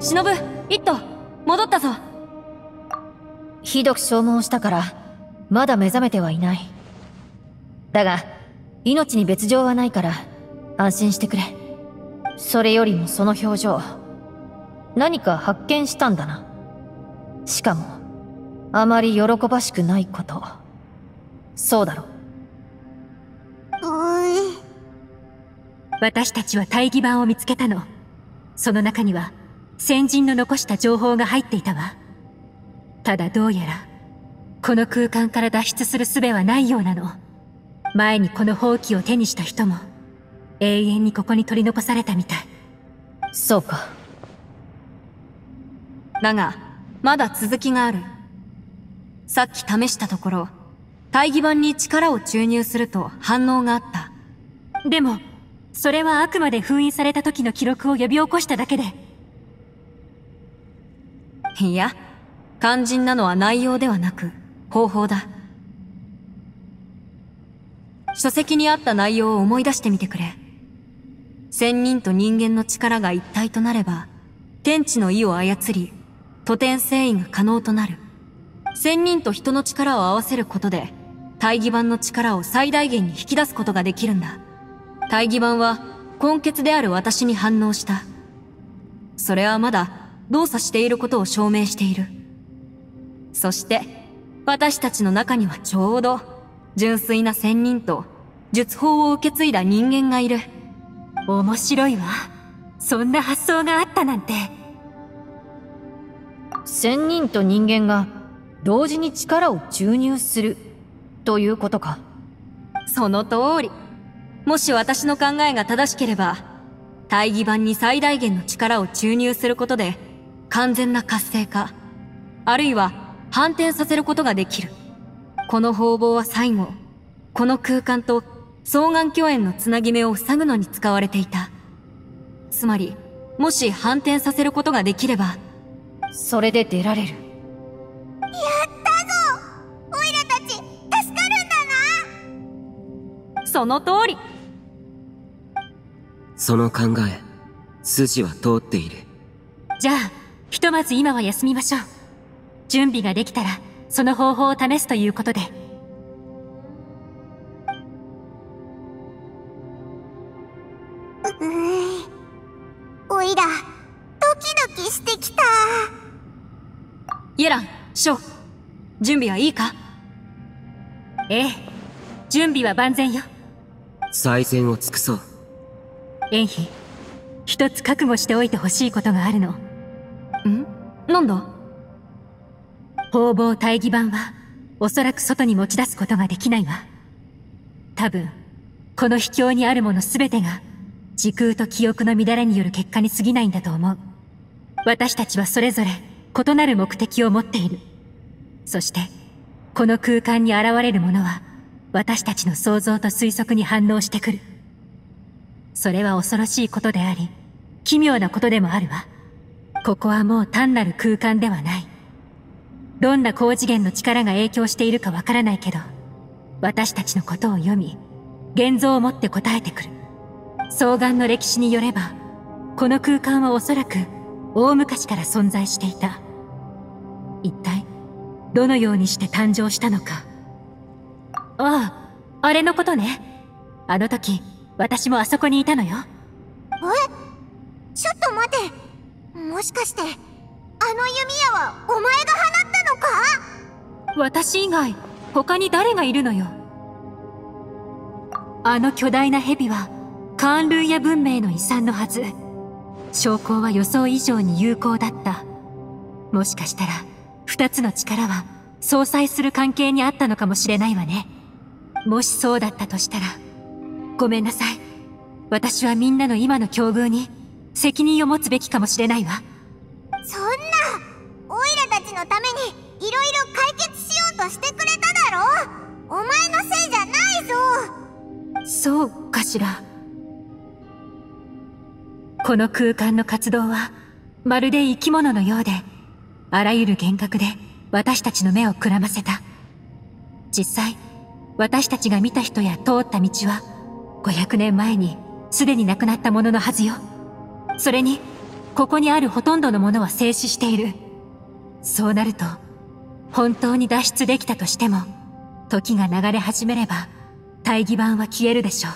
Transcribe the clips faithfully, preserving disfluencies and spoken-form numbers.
忍、一斗、戻ったぞ。 ひどく消耗したから、まだ目覚めてはいない。だが、命に別状はないから、安心してくれ。それよりもその表情、何か発見したんだな。しかも、あまり喜ばしくないこと。そうだろ。 うい。 私たちは大義板を見つけたの。その中には、先人の残した情報が入っていたわ。ただどうやら、この空間から脱出する術はないようなの。前にこの宝器を手にした人も、永遠にここに取り残されたみたい。 そうか。 だが、まだ続きがある。さっき試したところ、大義板に力を注入すると反応があった。 でも、それはあくまで封印された時の記録を呼び起こしただけで。 いや、肝心なのは内容ではなく、方法だ。書籍にあった内容を思い出してみてくれ。仙人と人間の力が一体となれば、天地の意を操り、徒天征夷が可能となる。仙人と人の力を合わせることで、大義板の力を最大限に引き出すことができるんだ。大義板は根血である私に反応した。それはまだ動作していることを証明している。そして、私たちの中にはちょうど、純粋な仙人と術法を受け継いだ人間がいる。 面白いわ。そんな発想があったなんて。 仙人と人間が同時に力を注入するということか。 その通り。もし私の考えが正しければ、大義板に最大限の力を注入することで完全な活性化、あるいは反転させることができる。この方法は最後、この空間と双眼鏡園のつなぎ目を塞ぐのに使われていた。つまり、もし反転させることができれば、 それで出られる。 やったぞ。オイラたち助かるんだな。 その通り。 その考え、筋は通っている。 じゃあ、ひとまず今は休みましょう。準備ができたら、その方法を試すということで。 うい。おいら、ドキドキしてきた。 イエラン、ショウ、準備はいいか？ ええ、準備は万全よ。 最善を尽くそう。 エンヒ、一つ覚悟しておいてほしいことがあるの。 ん？なんだ？ 方々大義板は、おそらく外に持ち出すことができないわ。多分、この秘境にあるものすべてが、時空と記憶の乱れによる結果に過ぎないんだと思う。私たちはそれぞれ、異なる目的を持っている。そして、この空間に現れるものは、私たちの想像と推測に反応してくる。それは恐ろしいことであり、奇妙なことでもあるわ。ここはもう単なる空間ではない。どんな高次元の力が影響しているかわからないけど、私たちのことを読み、現像をもって答えてくる。双眼の歴史によれば、この空間はおそらく大昔から存在していた。一体、どのようにして誕生したのか。ああ、あれのことね。あの時、私もあそこにいたのよ。 え？ちょっと待て。もしかして、あの弓矢はお前が放ったのか？ 私以外、他に誰がいるのよ。あの巨大な蛇は、カーンルーヤ文明の遺産のはず。証拠は予想以上に有効だった。もしかしたら、二つの力は、相殺する関係にあったのかもしれないわね。もしそうだったとしたら、ごめんなさい。私はみんなの今の境遇に、責任を持つべきかもしれないわ。 そんな、オイラたちのために、いろいろ解決しようとしてくれただろ？お前のせいじゃないぞ。 そうかしら。この空間の活動は、まるで生き物のようで、あらゆる幻覚で私たちの目をくらませた。実際、私たちが見た人や通った道は、ごひゃくねんまえにすでに亡くなったもののはずよ。それに、 ここにあるほとんどのものは静止している。そうなると、本当に脱出できたとしても、時が流れ始めれば、大義板は消えるでしょう。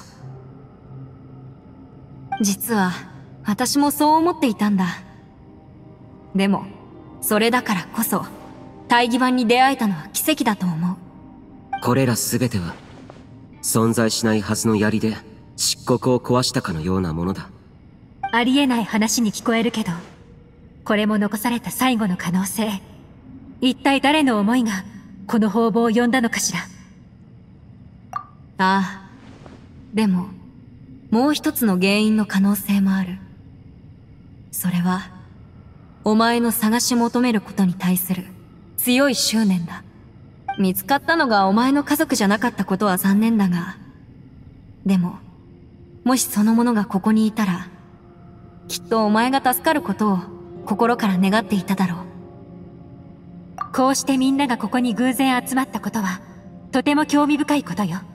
実は、私もそう思っていたんだ。でも、それだからこそ、大義板に出会えたのは奇跡だと思う。 これら全ては、存在しないはずの槍で漆黒を壊したかのようなものだ。 ありえない話に聞こえるけど、これも残された最後の可能性。一体誰の思いが、この方々を呼んだのかしら。 ああ。でも、もう一つの原因の可能性もある。それは、お前の探し求めることに対する強い執念だ。見つかったのがお前の家族じゃなかったことは残念だが、でも、もしその者がここにいたら、きっとお前が助かることを心から願っていただろう。 こうしてみんながここに偶然集まったことは、とても興味深いことよ。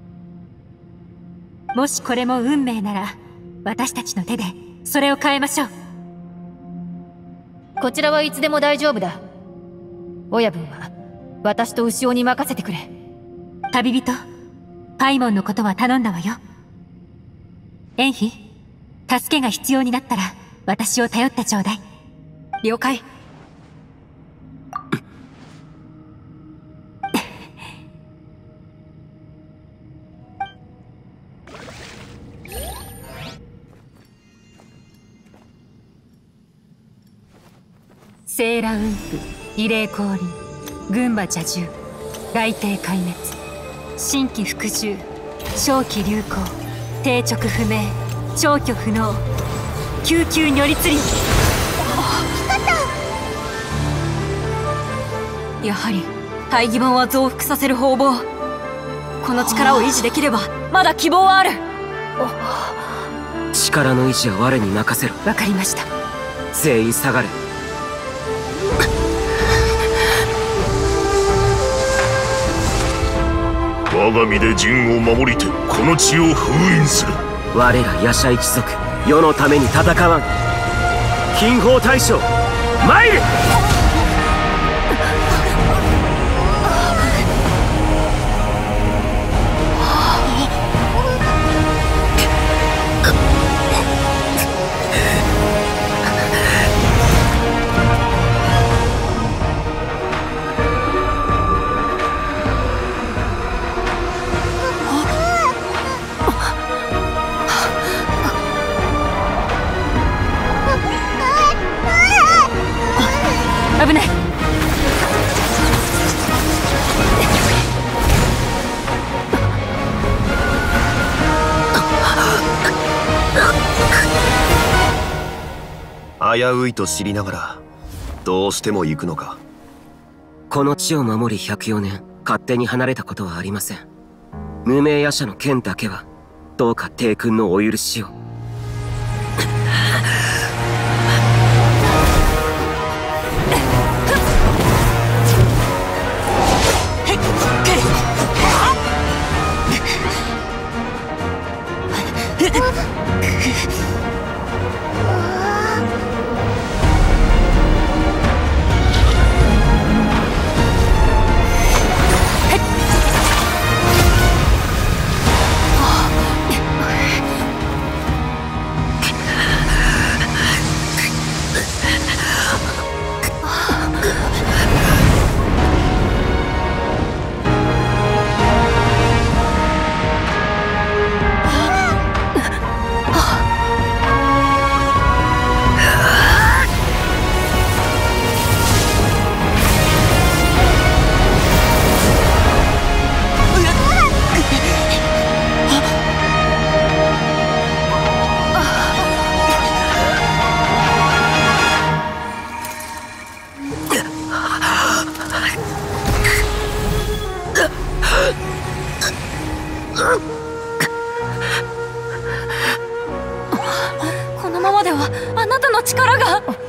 もしこれも運命なら、私たちの手でそれを変えましょう。 こちらはいつでも大丈夫だ。親分は私と牛尾に任せてくれ。 旅人、パイモンのことは頼んだわよ。エンヒ、助けが必要になったら私を頼ってちょうだい。 了解。 セーラ雲布、異例降臨、群馬蛇獣、雷帝壊滅、新規服従、正気流行、定直不明、消去不能、救急如律輪。 やはり大義板は増幅させる方々。この力を維持できればまだ希望はある。 力の維持は我に任せろ。 わかりました。 全員下がれ。 我が身で陣を守りてこの地を封印する。 我ら夜叉一族、世のために戦わん。金砲大将参る。 危ない。 危ういと知りながらどうしても行くのか。 この地を守りひゃくよねん勝手に離れたことはありません。無名夜叉の剣だけはどうか帝君のお許しを。 このままではあなたの力が。